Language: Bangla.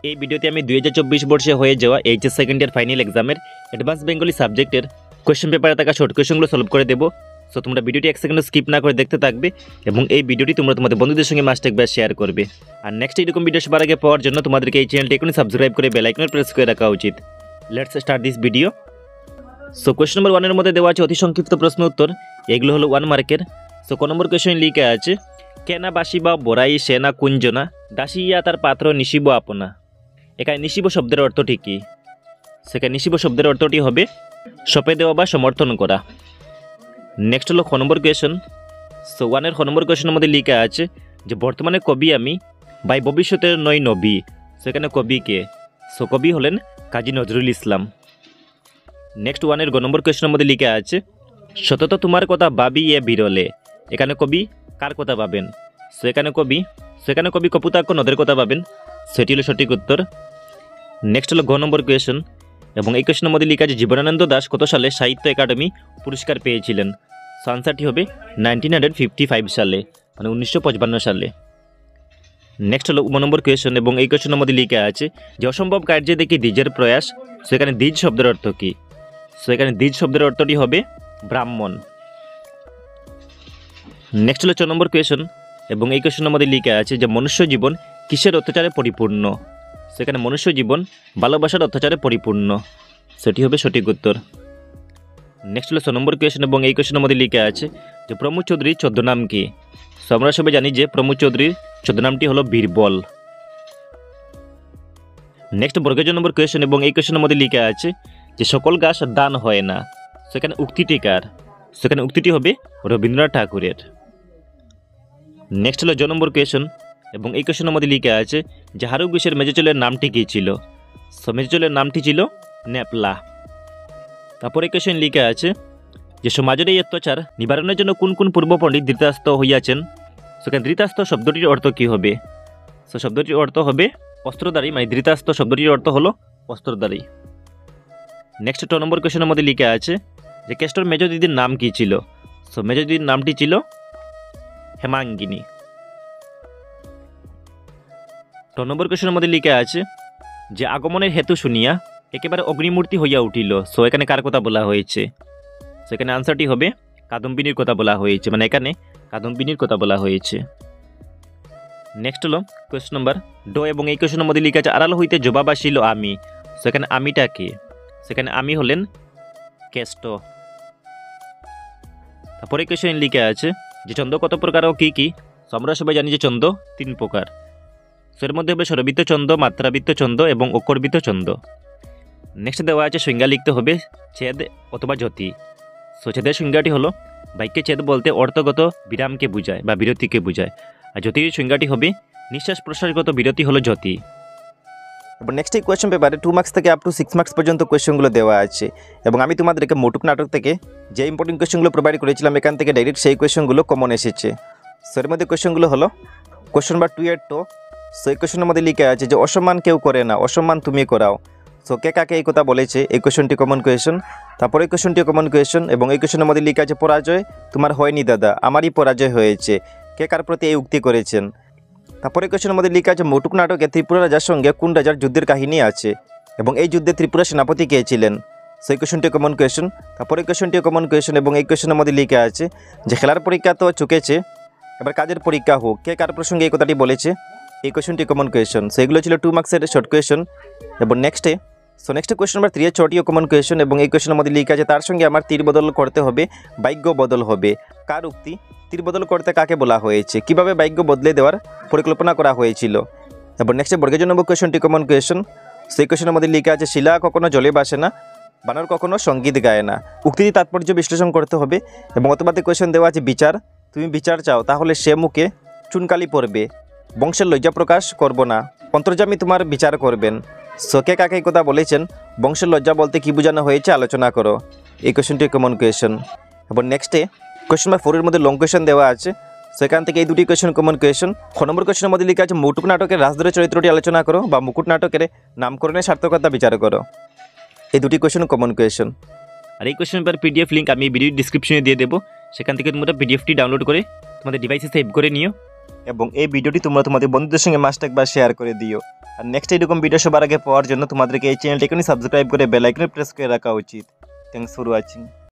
এই ভিডিওতে আমি 2024 বর্ষে হয়ে যাওয়া এইচএস সেকেন্ড ইয়ার ফাইনাল এক্সামের অ্যাডভান্স বেঙ্গলি সাবজেক্টের কোয়েশ্চেন পেপারে থাকা শর্ট কোয়েশ্চেনগুলো সলভ করে দেবো। সো তোমরা ভিডিওটি এক সেকেন্ড স্কিপ না করে দেখতে থাকবে এবং এই ভিডিওটি তোমরা তোমাদের বন্ধুদের সঙ্গে মাস্ট একবার শেয়ার করবে। আর নেক্সট এরকম ভিডিও সবার আগে পাওয়ার জন্য তোমাদেরকে এই চ্যানেলটি এখনই সাবস্ক্রাইব করে বেল আইকন প্রেস করে রাখা উচিত। Let's start this video. So question number 1 এর মধ্যে দেওয়া আছে অতি সংক্ষিপ্ত প্রশ্ন উত্তর, এগুলো হলো 1 মার্কের। সো ক নম্বর কোয়েশ্চন লিখে আছে কেনা বাসিবা বড়াই সেনা কুঞ্জনা দাসিয়া তার পাত্র নিশিব আপনা। এখানে নিশিব শব্দের অর্থটি কী? সেখানে নিশিব শব্দের অর্থটি হবে সপে দেওয়া বা সমর্থন করা। নেক্সট হলো খ নম্বর কোয়েশন। সো 1 এর খ নম্বর কোয়েশনের মধ্যে লিখা আছে যে বর্তমানে কবি আমি বাই ভবিষ্যতের নয় নবী। সেখানে কবি কে? সো কবি হলেন কাজী নজরুল ইসলাম। নেক্সট 1 এর গ নম্বর কোয়েশনের মধ্যে লিখা আছে সতত তোমার কথা ভাবি এ বিরলে। এখানে কবি কার কথা ভাবেন? সেখানে কবি কপুতাক্ষ নদের কথা ভাবেন। সেটি হলো সঠিক উত্তর। নেক্সট হলো গ নম্বর কোয়েশন এবং এই কোয়েশনের মধ্যে লিখা আছে জীবনানন্দ দাশ কত সালে সাহিত্য একাডেমি পুরস্কার পেয়েছিলেন? সো আনসারটি হবে 1955 সালে, মানে 1955 সালে। নেক্সট হলো 1 নম্বর কোয়েশন এবং এই কোয়েশনের মধ্যে লিখা আছে যে অসম্ভব কার্যে দেখি দ্বিজের প্রয়াস। সেখানে দ্বিজ শব্দের অর্থ কী? সেখানে দ্বিজ শব্দের অর্থটি হবে ব্রাহ্মণ। নেক্সট হলো 4 নম্বর কোয়েশন এবং এই কোয়েশনের মধ্যে লিখা আছে যে মনুষ্য জীবন কিসের অত্যাচারে পরিপূর্ণ? সেখানে মনুষ্য জীবন ভালোবাসার অত্যাচারে পরিপূর্ণ। সেটি হবে সঠিক উত্তর। নেক্সট হলো 6 নম্বর কোয়েশন এবং এই কোয়েশনের মধ্যে লিখা আছে যে প্রমোদ চৌধুরীর ছদ্মনাম কি? সো আমরা সবাই জানি যে প্রমোদ চৌধুরীর ছদ্মনামটি হলো বীরবল। নেক্সট বর্গের নম্বর কোয়েশন এবং এই কোয়েশনের মধ্যে লিখা আছে যে সকল গাছ দান হয় না। সেখানে উক্তিটি কার? সেখানে উক্তিটি হবে রবীন্দ্রনাথ ঠাকুরের। নেক্সট হলো 2 নম্বর কোয়েশন এবং এই কোয়েশনের মধ্যে লিখা আছে যে হারু ঘোষের মেজচলের নামটি কী ছিল? সো মেজচলের নামটি ছিল নেপলা। তারপরে কোয়েশন লিখা আছে যে সমাজের এই অত্যাচার নিবারণের জন্য কোন কোন পূর্ব পণ্ডিত ধৃতরাষ্ট্র হইয়াছেন? সেখানে ধৃতরাষ্ট্র শব্দটির অর্থ কী হবে? সো শব্দটির অর্থ হবে অস্ত্রধারী, মানে ধৃতরাষ্ট্র শব্দটির অর্থ হলো অস্ত্রধারী। নেক্সট 2 নম্বর কোয়েশনের মধ্যে লিখা আছে যে কেষ্টর মেজ দিদির নাম কী ছিল? সো মেজ দিদির নামটি ছিল হেমাঙ্গিনী। 2 নম্বর কোয়েশনের মধ্যে লিখা আছে যে আগমনের হেতু শুনিয়া একেবারে অগ্নিমূর্তি হইয়া উঠিল। সো এখানে কার কথা বলা হয়েছে? সেখানে আনসারটি হবে কাদম্বিনীর কথা বলা হয়েছে, মানে এখানে কাদম্বিনীর কথা বলা হয়েছে। নেক্সট হলো কোয়েশ্চন নাম্বার ড এবং এই কোয়েশনের মধ্যে লিখা আছে আড়াল হইতে জবাব আসিল আমি। সেখানে আমিটা কে? সেখানে আমি হলেন কেষ্ট। তারপরে কোয়েশন লিখা আছে যে চন্দ্র কত প্রকার ও কী কী? আমরা সবাই জানি যে চন্দ্র 3 প্রকার। এর মধ্যে হবে স্বরবৃত্ত চন্দ্র, মাত্রাবৃত্ত চন্দ্র এবং অক্ষরবৃত্ত চন্দ্র। নেক্সট দেওয়া আছে সংজ্ঞা লিখতে হবে ছেদ অথবা জ্যোতি। সো ছেদের সংজ্ঞাটি হলো বাক্যে ছেদ বলতে অর্থগত বিরামকে বোঝায় বা বিরতিকে বোঝায়, আর জ্যোতির সংজ্ঞাটি হবে নিঃশ্বাস প্রশ্বাসগত বিরতি হলো জ্যোতি। এবার নেক্সট এই কোয়েশ্চন পেপারে 2 মার্কস থেকে আপ টু 6 মার্কস পর্যন্ত কোয়েশ্চনগুলো দেওয়া আছে এবং আমি তোমাদেরকে মোটুক নাটক থেকে যে ইম্পর্টেন্ট কোয়েশ্চনগুলো প্রোভাইড করেছিলাম এখান থেকে ডাইরেক্ট সেই কোয়েশ্চনগুলো কমন এসেছে। সো এর মধ্যে কোয়েশ্চনগুলো হলো কোয়েশ্চন নাম্বার 2 এর টো। সো এই কোয়েশ্চনের মধ্যে লিখে আছে যে অসম্মান কেউ করে না, অসম্মান তুমি করাও। সো কে কাকে এই কথা বলেছে? এই কোয়েশ্চনটি কমন কোয়েশ্চন। তারপরে এই কোয়েশ্চনটিও কমন কোয়েশ্চন এবং এই কোয়েশ্চনের মধ্যে লিখে আছে পরাজয় তোমার হয়নি দাদা, আমারই পরাজয় হয়েছে। কে কার প্রতি এই উক্তি করেছেন? তারপরে কোয়েশ্চনের মধ্যে লিখা আছে মোটুক নাটকে ত্রিপুরা রাজার সঙ্গে কোন রাজার যুদ্ধের কাহিনী আছে এবং এই যুদ্ধে ত্রিপুরা সেনাপতি কে ছিলেন? সেই কোয়েশ্চনটি কমন কোয়েশ্চন। তারপরে কোয়েশ্চনটিও কমন কোয়েশ্চন এবং এই কোয়েশ্চনের মধ্যে লিখা আছে যে খেলার পরীক্ষা তো চুকেছে, এবার কাজের পরীক্ষা হোক। কে কার প্রসঙ্গে এই কথাটি বলেছে? এই কোয়েশ্চনটি কমন কোয়েশ্চন। সেগুলো ছিল 2 মার্কসের শর্ট কোয়েশ্চন। এবং নেক্সট কোয়েশ্চন নাম্বার 3 এর 6টিও কমন কোয়েশ্চন এবং এই কোয়েশ্চনের মধ্যে লিখা আছে তার সঙ্গে আমার তীর বদল করতে হবে, বাক্য বদল হবে। কার উক্তি? তীর বদল করতে কাকে বলা হয়েছে? কিভাবে বাক্য বদলে দেওয়ার পরিকল্পনা করা হয়েছিল? এবং নেক্সট বর্গের নম্বর কোয়েশ্চনটি কমন কোয়েশ্চন। সেই কোয়েশ্চনের মধ্যে লিখা আছে শিলা কখনো জলে বাসে না, বানর কখনো সঙ্গীত গায় না। উক্তিটি তাৎপর্য বিশ্লেষণ করতে হবে এবং অতবাদে কোয়েশ্চন দেওয়া আছে বিচার, তুমি বিচার চাও তাহলে সে মুখে চুনকালি পড়বে, বংশের লজ্জা প্রকাশ করব না, অন্তর্যামী তোমার বিচার করবেন। সোকে কাকে কথা বলেছেন? বংশের লজ্জা বলতে কী বোঝানো হয়েছে আলোচনা করো। এই কোয়েশ্চনটি কমন কোয়েশ্চন। এবং নেক্সটে কোয়েশ্চন নাম্বার 4 এর মধ্যে লং কোয়েশ্চন দেওয়া আছে, সেখান থেকে এই দুটি কোয়েশ্চন কমন কোয়েশ্চন। খ নম্বর কোয়েশ্চনের মধ্যে লিখা আছে মুকুট নাটকের রাজধরের চরিত্রটি আলোচনা করো বা মুকুট নাটকের নামকরণের সার্থকতা বিচার করো। এই দুটি কোয়েশ্চন কমন কোয়েশ্চন। আর এই কোয়েশ্চন পেপার পিডিএফ লিঙ্ক আমি ভিডিও ডিসক্রিপশনে দিয়ে দেবো, সেখান থেকে তোমরা পিডিএফটি ডাউনলোড করে তোমাদের ডিভাইসে সেভ করে নিও এবং এই ভিডিওটি তোমরা তোমাদের বন্ধুদের সঙ্গে মাস্ট একবার শেয়ার করে দিও। আর নেক্সট এরকম ভিডিও সবার আগে পাওয়ার জন্য তোমাদেরকে এই চ্যানেলটি এখনই সাবস্ক্রাইব করে বেল আইকনে প্রেস করে রাখা উচিত। Thanks for watching.